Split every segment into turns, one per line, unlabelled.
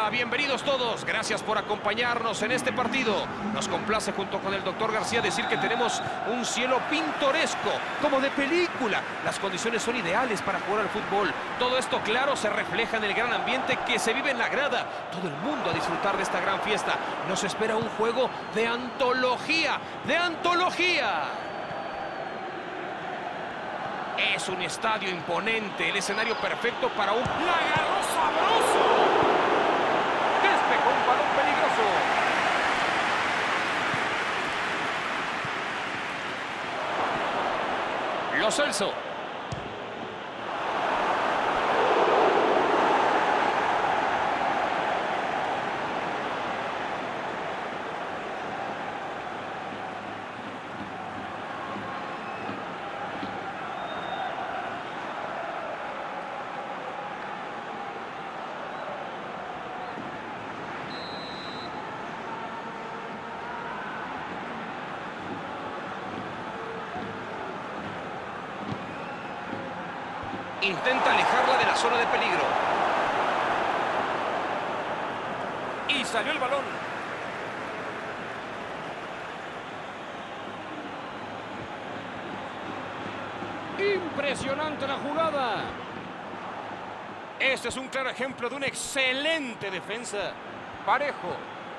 Hola, bienvenidos todos. Gracias por acompañarnos en este partido. Nos complace junto con el doctor García decir que tenemos un cielo pintoresco, como de película. Las condiciones son ideales para jugar al fútbol. Todo esto, claro, se refleja en el gran ambiente que se vive en la grada. Todo el mundo a disfrutar de esta gran fiesta. Nos espera un juego de antología, ¡de antología! Es un estadio imponente, el escenario perfecto para un... ¡La agarró sabroso! Despejó un balón peligroso. Lo Celso. Intenta alejarla de la zona de peligro. Y salió el balón. Impresionante la jugada. Este es un claro ejemplo de una excelente defensa. Parejo.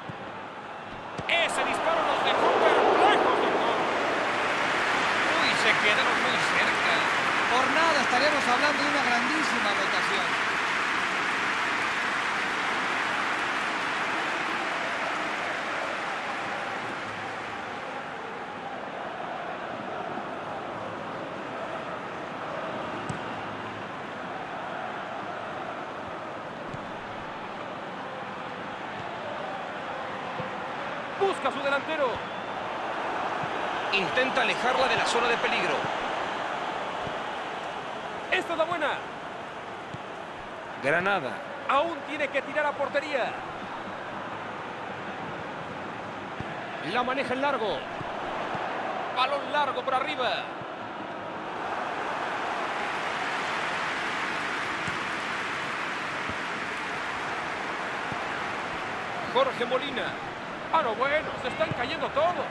Ese disparo nos dejó perplejos, doctor. Uy, se quedaron muy cerca.
Por nada estaremos hablando de una grandísima anotación.
Busca a su delantero. Intenta alejarla de la zona de peligro. Esta es la buena. Granada. Aún tiene que tirar a portería. La maneja en largo. Balón largo por arriba. Jorge Molina. Ah, no, bueno, se están cayendo todos.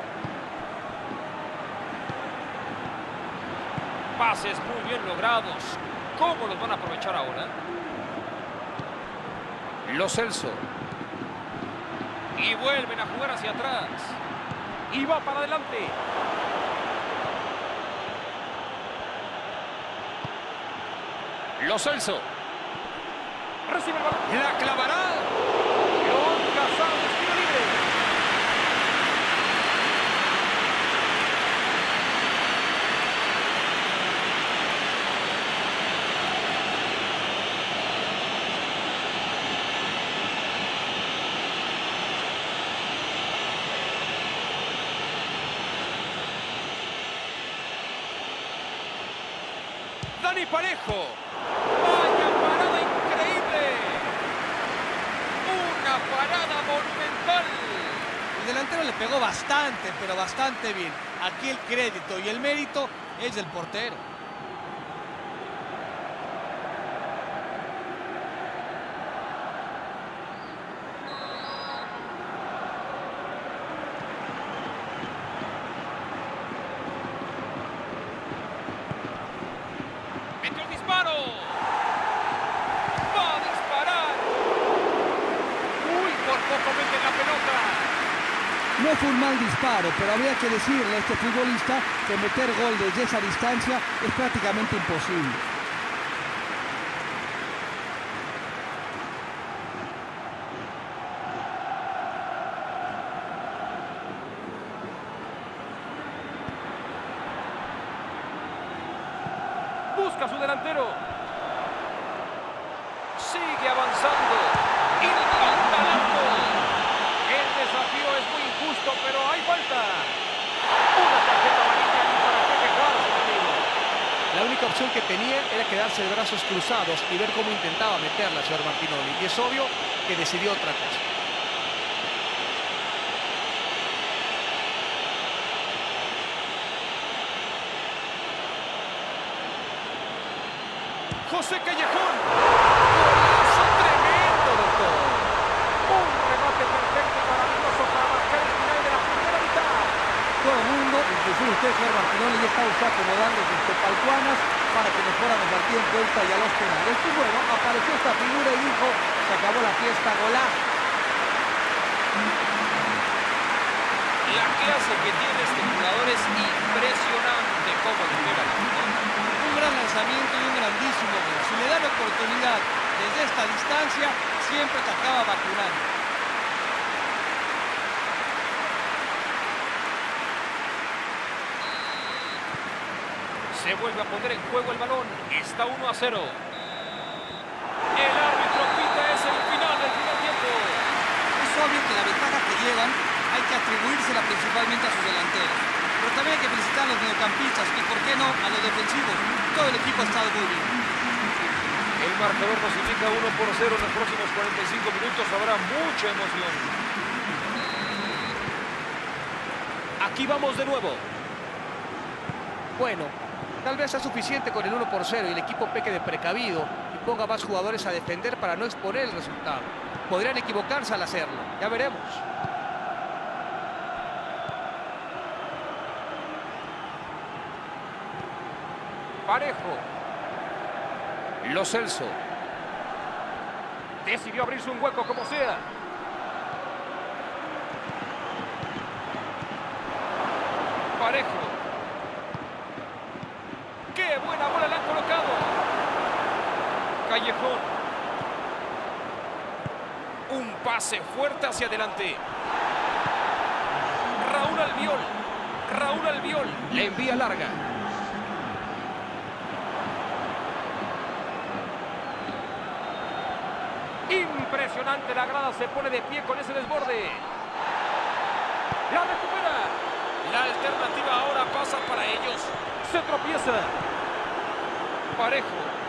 Pases muy bien logrados. ¿Cómo los van a aprovechar ahora? Lo Celso. Y vuelven a jugar hacia atrás. Y va para adelante. Lo Celso. Recibe el balón. La clavará. León Casado, tiro libre. Dani Parejo. ¡Vaya parada increíble! ¡Una parada monumental!
El delantero le pegó bastante, pero bastante bien. Aquí el crédito y el mérito es del portero.
¡Disparo! ¡Va a disparar! ¡Uy, por poco mete la pelota!
No fue un mal disparo, pero habría que decirle a este futbolista que meter gol desde esa distancia es prácticamente imposible.
Busca a su delantero. Sigue avanzando. Intenta el arco. El desafío es muy injusto, pero hay falta. Una tarjeta amarilla y para qué quejarse, amigo.
La única opción que tenía era quedarse de brazos cruzados y ver cómo intentaba meterla, señor Martinoli. Y es obvio que decidió otra cosa.
José Callejón. Golazo tremendo, doctor.
acomodando sus tepalcuanas para que nos fuéramos al tiempo extra y a los penales. Y bueno, apareció esta figura y dijo, se acabó la fiesta, golazo.
La clase que tiene este jugador es impresionante cómo le pega la pelota.
Un gran lanzamiento y un grandísimo gol. Si le da la oportunidad desde esta distancia, siempre te acaba vacunando.
Se vuelve a poner en juego el balón. Está 1-0. El árbitro pita, es el final del primer tiempo.
Es obvio que la ventaja que llevan hay que atribuírsela principalmente a sus delanteros. Pero también hay que felicitar a los mediocampistas y, ¿por qué no?, a los defensivos. Todo el equipo ha estado muy bien.
El marcador nos indica 1-0. En los próximos 45 minutos habrá mucha emoción. Aquí vamos de nuevo.
Bueno, tal vez sea suficiente con el 1-0 y el equipo peque de precavido y ponga más jugadores a defender para no exponer el resultado. Podrían equivocarse al hacerlo. Ya veremos.
Parejo. Lo Celso. Decidió abrirse un hueco como sea. Parejo. ¡Qué buena bola le han colocado! Callejón. Un pase fuerte hacia adelante. Raúl Albiol. Raúl Albiol. Le envía larga. Impresionante, la grada se pone de pie con ese desborde. La recupera. La alternativa ahora pasa para ellos. Se tropieza. Parejo.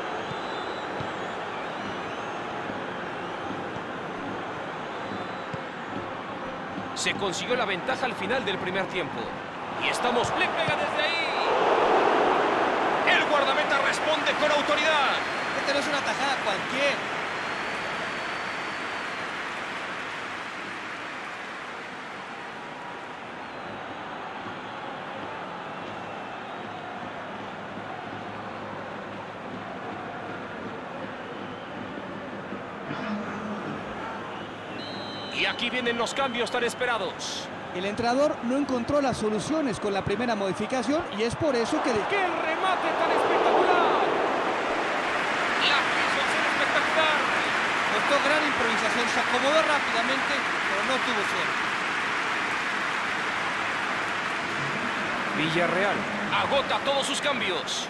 Se consiguió la ventaja al final del primer tiempo. Y estamos... ¡Le pega desde ahí! El guardameta responde con autoridad.
Esta no es una tajada cualquiera.
Y aquí vienen los cambios tan esperados.
El entrenador no encontró las soluciones con la primera modificación y es por eso que...
¡Qué remate tan espectacular! La presión es espectacular.
Costó gran improvisación, se acomodó rápidamente, pero no tuvo suerte.
Villarreal agota todos sus cambios.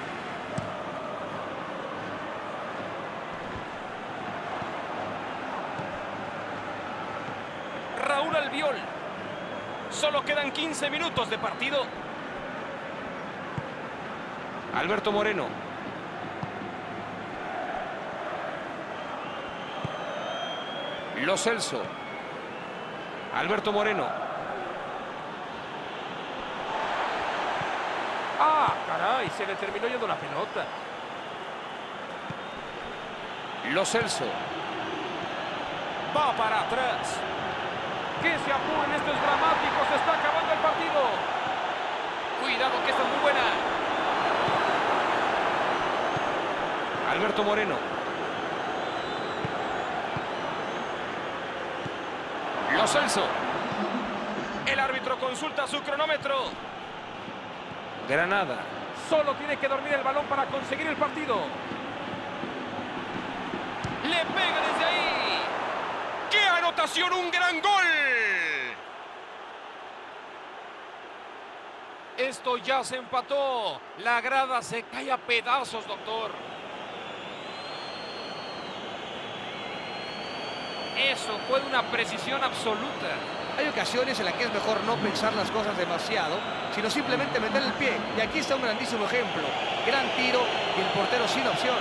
Raúl Albiol. Solo quedan 15 minutos de partido. Alberto Moreno. Lo Celso. Alberto Moreno. ¡Ah, caray! Se le terminó yendo la pelota. Lo Celso. Va para atrás. Que se apuren, esto es dramático, se está acabando el partido. Cuidado que esta es muy buena. Alberto Moreno. Lo Celso. El árbitro consulta su cronómetro. Granada. Solo tiene que dormir el balón para conseguir el partido. Le pega desde ahí. ¡Qué anotación! ¡Un gran gol! Esto ya se empató. La grada se cae a pedazos, doctor. Eso fue una precisión absoluta.
Hay ocasiones en las que es mejor no pensar las cosas demasiado, sino simplemente meter el pie. Y aquí está un grandísimo ejemplo. Gran tiro y el portero sin opción.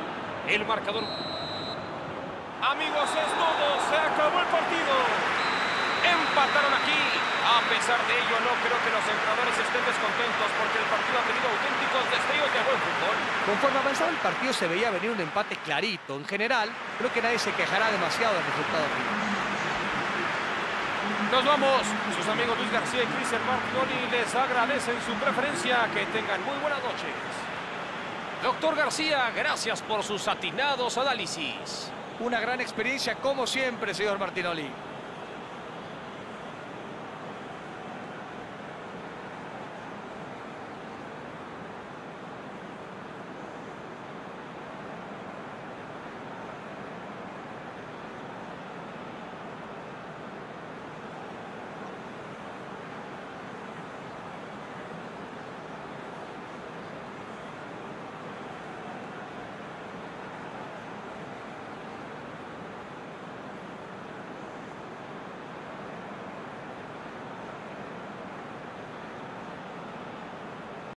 El marcador. Amigos, es todo. Se acabó el partido. Empataron aquí. A pesar de ello, no creo que los entrenadores estén descontentos porque el partido ha tenido auténticos destellos de buen fútbol.
Conforme avanzaba el partido se veía venir un empate clarito. En general, creo que nadie se quejará demasiado del resultado final.
Nos vamos. Sus amigos Luis García y Cristian Martinoli les agradecen su preferencia. Que tengan muy buenas noches. Doctor García, gracias por sus atinados análisis.
Una gran experiencia como siempre, señor Martinoli.